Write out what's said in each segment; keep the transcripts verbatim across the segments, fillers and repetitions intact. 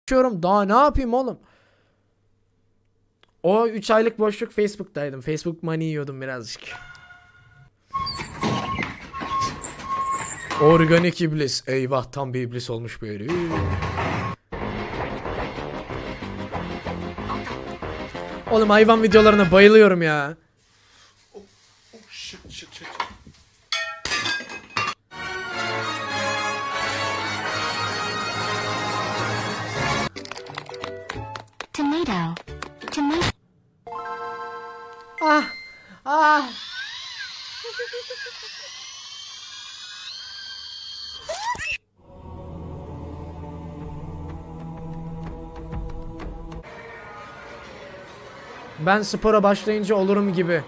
Daha ne yapayım oğlum? O üç aylık boşluk Facebook'taydım. Facebook money yiyordum birazcık. Organik iblis. Eyvah, tam bir iblis olmuş böyle. Oğlum hayvan videolarına bayılıyorum ya. Oh, oh, shit, shit, shit. Tomato. Tomato. Ah. Ah. Ben spora başlayınca olurum gibi.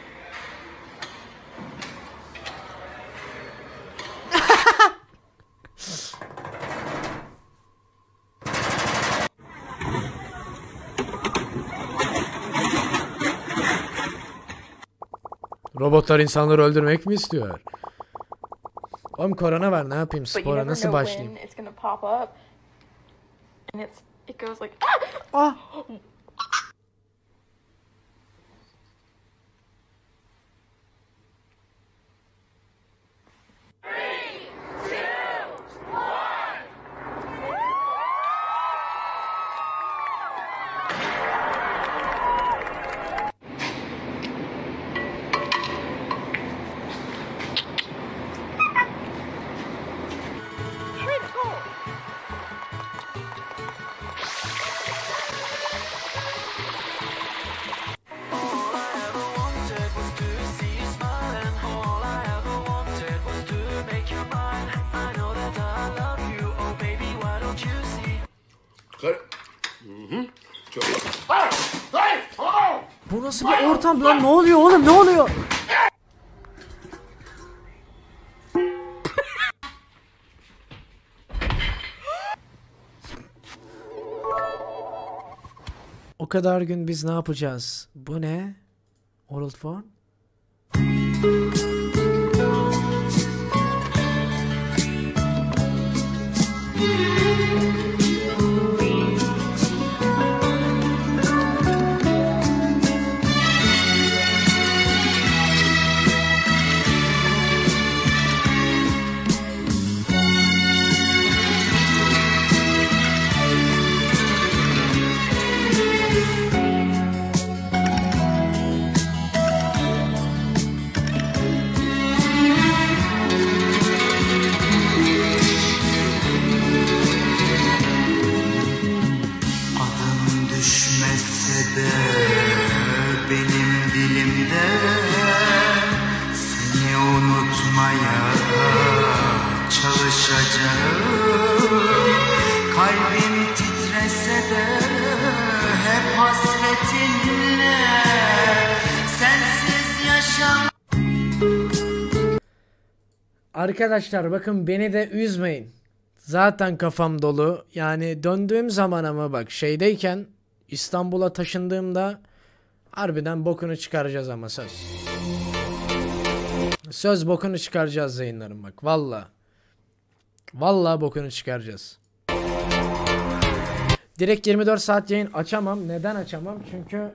Robotlar insanları öldürmek mi istiyor? Oğlum korona var, ne yapayım, spora nasıl başlayayım? Ah! Bu nasıl bir ortam lan? Ne oluyor oğlum? Ne oluyor? O kadar gün biz ne yapacağız? Bu ne? Oral phone? Benim dilimde seni unutmaya çalışacağım. Kalbim titrese de hep hasretinle sensiz yaşam. Arkadaşlar bakın, beni de üzmeyin. Zaten kafam dolu. Yani döndüğüm zaman, ama bak şeydeyken, İstanbul'a taşındığımda harbiden bokunu çıkaracağız ama söz. Söz bokunu çıkaracağız yayınlarım bak. Valla. Valla bokunu çıkaracağız. Direkt yirmi dört saat yayın açamam. Neden açamam? Çünkü...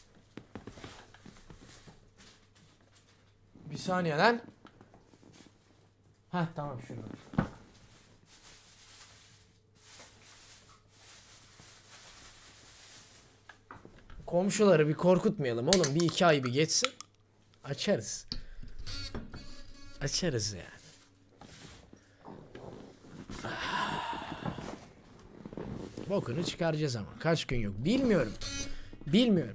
Bir saniye lan. Heh tamam, şurada. Komşuları bir korkutmayalım oğlum. Bir iki ay bir geçsin. Açarız. Açarız yani. Bokunu çıkaracağız ama. Kaç gün yok. Bilmiyorum. Bilmiyorum.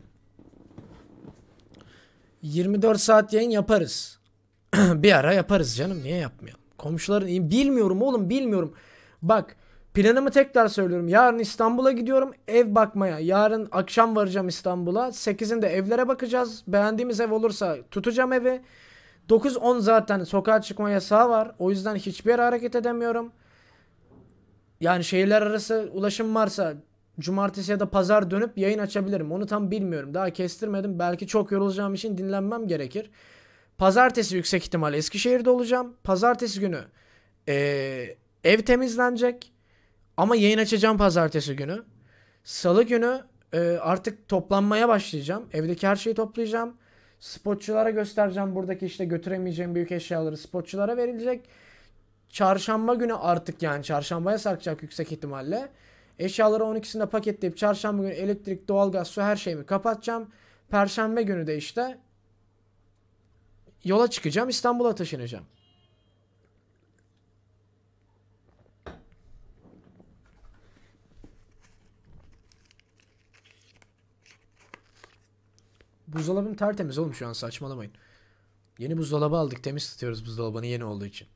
yirmi dört saat yayın yaparız. Bir ara yaparız canım. Niye yapmayalım? Komşuların... Bilmiyorum oğlum, bilmiyorum. Bak... Planımı tekrar söylüyorum. Yarın İstanbul'a gidiyorum ev bakmaya. Yarın akşam varacağım İstanbul'a. sekizinde evlere bakacağız. Beğendiğimiz ev olursa tutacağım evi. dokuz on zaten sokağa çıkma yasağı var. O yüzden hiçbir yere hareket edemiyorum. Yani şehirler arası ulaşım varsa cumartesi ya da pazar dönüp yayın açabilirim. Onu tam bilmiyorum. Daha kestirmedim. Belki çok yorulacağım için dinlenmem gerekir. Pazartesi yüksek ihtimal Eskişehir'de olacağım. Pazartesi günü ee, ev temizlenecek. Ama yayın açacağım pazartesi günü. Salı günü e, artık toplanmaya başlayacağım. Evdeki her şeyi toplayacağım. Spotçulara göstereceğim. Buradaki işte götüremeyeceğim büyük eşyaları spotçulara verilecek. Çarşamba günü artık, yani çarşambaya sarkacak yüksek ihtimalle. Eşyaları on ikisinde paketleyip çarşamba günü elektrik, doğalgaz, su her şeyimi kapatacağım. Perşembe günü de işte yola çıkacağım. İstanbul'a taşınacağım. Buzdolabım tertemiz oğlum şu an, saçmalamayın. Yeni buzdolabı aldık, temiz tutuyoruz buzdolabını yeni olduğu için.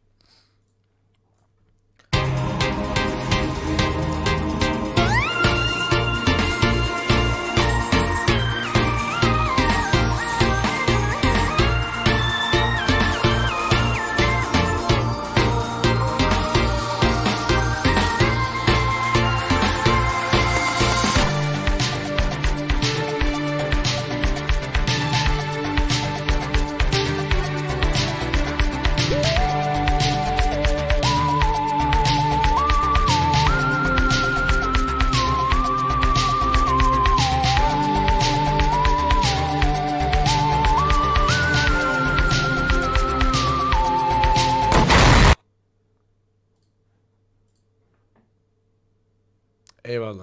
Eyvallah.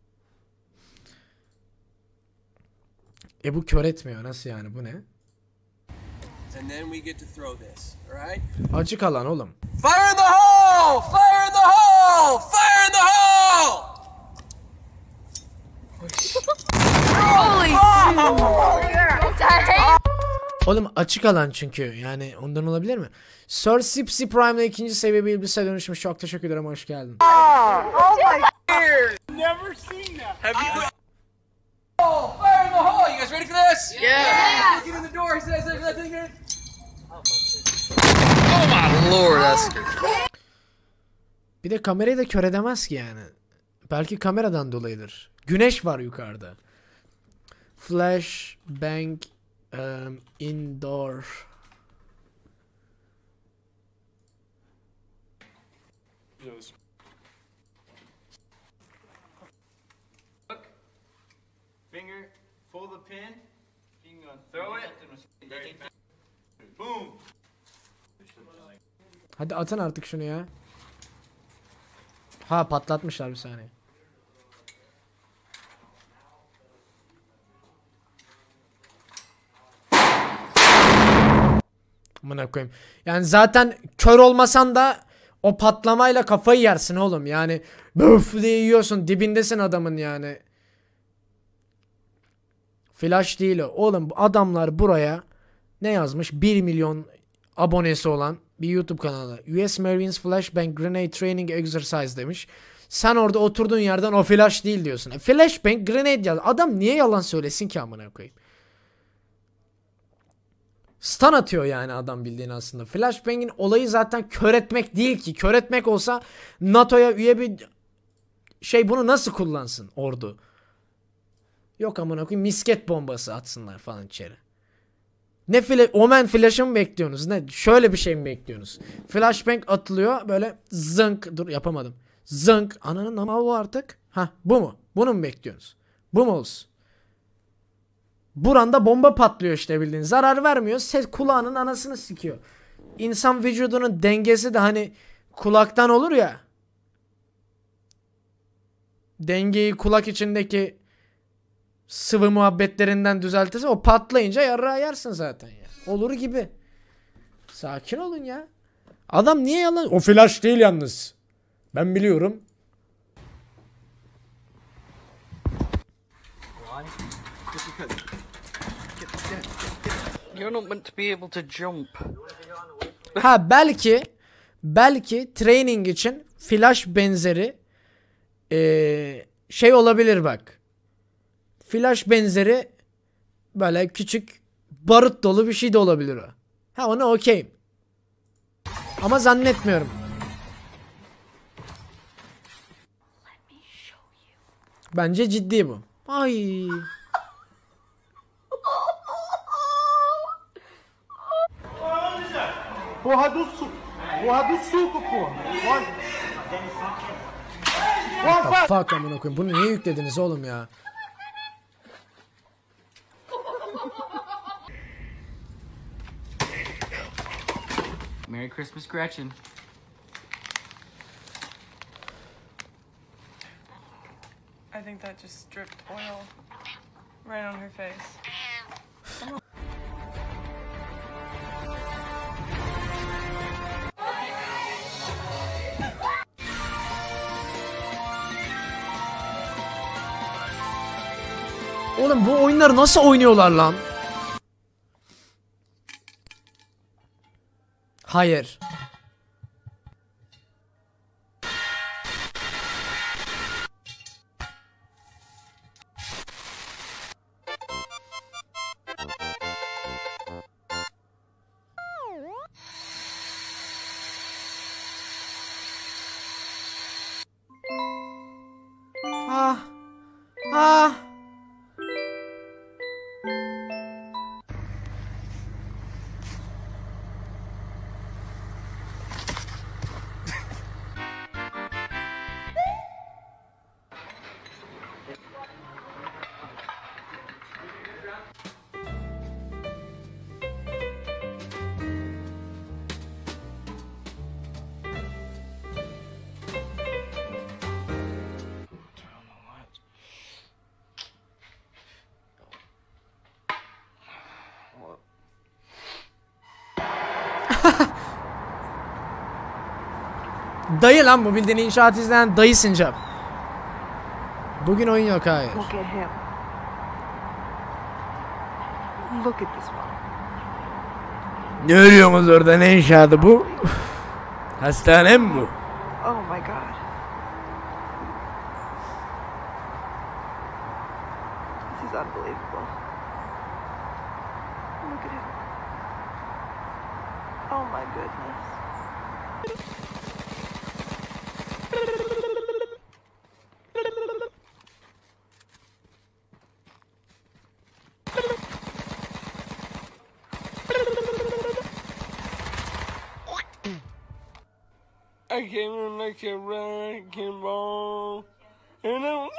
E bu kör etmiyor. Nasıl yani? Bu ne? And then we get to throw this, all right? Açık alan oğlum. Fire in the hole! Fire in the hole! Fire in the hole! Oğlum açık alan çünkü. Yani ondan olabilir mi? Sir Sipsy Prime'la ikinci seviye bir elbise dönüşmüş. Çok teşekkür ederim. Hoş geldin. Never seen that. Have you? Oh, fire in the hole! You guys ready for this? Yeah. Get in the door. He says that thing. Oh my lord, that's good. Bir de kamerayı da kör edemez ki yani. Belki kameradan dolayıdır. Güneş var yukarıda. Flash Bang um, Indoor. Look, finger, pull the pin, you can throw it, boom. Hadi atın artık şunu ya. Ha patlatmışlar, bir saniye. Amına koyayım. Yani zaten kör olmasan da o patlamayla kafayı yersin oğlum. Yani böf diye yiyorsun, dibindesin adamın yani. Flash değil o. Oğlum adamlar buraya ne yazmış? bir milyon abonesi olan bir YouTube kanalı. U S Marines Flashbang Grenade Training Exercise demiş. Sen orada oturduğun yerden o flash değil diyorsun. E, Flashbang Grenade yaz. Adam niye yalan söylesin ki amına koyayım? Stun atıyor yani adam bildiğin aslında. Flashbang'in olayı zaten kör etmek değil ki. Kör etmek olsa NATO'ya üye bir şey bunu nasıl kullansın ordu? Yok amına koyayım, misket bombası atsınlar falan içeri. Ne file Omen flash'ı mı bekliyorsunuz? Ne şöyle bir şey mi bekliyorsunuz? Flashbang atılıyor böyle zınk, dur yapamadım. Zınk, ananın ama bu artık. Ha bu mu? Bunu mu bekliyorsunuz? Bu mu olsun? Buranda bomba patlıyor işte bildiğin. Zarar vermiyor. Ses kulağının anasını sikiyor. İnsan vücudunun dengesi de hani kulaktan olur ya. Dengeyi kulak içindeki sıvı muhabbetlerinden düzeltirse o patlayınca yarrağı yersin zaten ya. Olur gibi. Sakin olun ya. Adam niye yalan? O flash değil yalnız. Ben biliyorum. You're not meant to be able to jump. Ha belki belki training için flash benzeri ee, şey olabilir bak. Flash benzeri böyle küçük barut dolu bir şey de olabilir o. Ha ona okeyim. Ama zannetmiyorum. Bence ciddi bu. Ay. Porra do suco. Porra do suco, porra. Olha. What the fuck amına koyayım. Bunu niye yüklediniz oğlum ya? Merry Christmas, Gretchen. I think that just dripped oil right on her face. Oğlum bu oyunları nasıl oynuyorlar lan? Hayır. Ah. Ah. Dayı lan bu, bildiğin inşaat izleyen dayı sincap. Bugün oyun yok, hayır. Look at him. Look at this one. Ne örüyorsunuz orada, ne inşaatı bu? Hastane mi bu? Oh my god. This is unbelievable. Look at him. Oh my goodness. I came in like a wrecking ball. And I...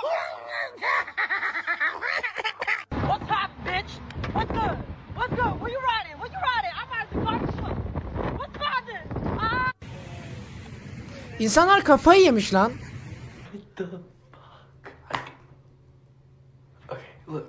What's up, bitch? What's good? What's good? Where you riding? Where you riding? I'm riding the garbage truck. What's poppin'? Ah! İnsanlar kafayı yemiş lan. What the fuck? Okay, look.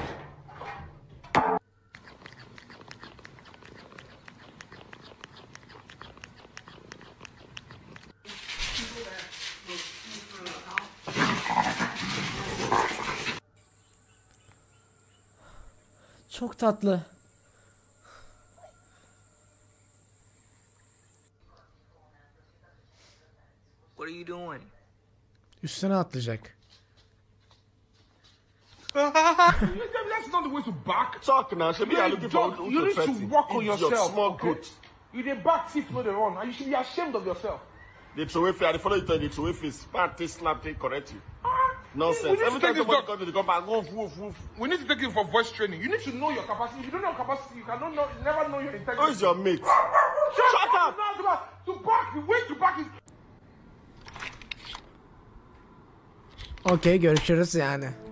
Çok tatlı. What are you doing? Üstüne atlayacak. That's not the way to back. Talk now. Should be You, looking for don't- you need to work on yourself. Small Okay? goat. You did back teeth no dey run, and you should be ashamed of yourself. They throw away face. I dey follow you tell you, they throw away face. Man, take slap, take correct you. Ah, Nonsense. we need to Every take time this somebody dog- comes to the company, woof, woof, woof. We need to take you for voice training. You need to know your capacity. If you don't know your capacity, you cannot know, never know your integrity. Who is your mate? Shut, Shut up! No, to back, to back, the way to back is. Okey, görüşürüz yani.